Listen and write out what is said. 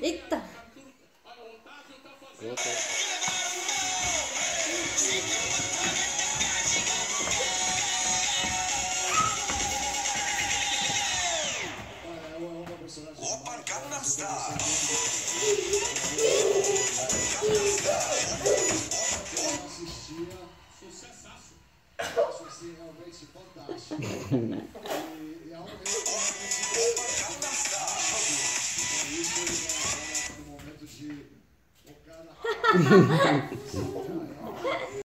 Eita! Oppan Gangnam Style. Sucessaço. Acho assim realmente fantástico. E é um momento de focar na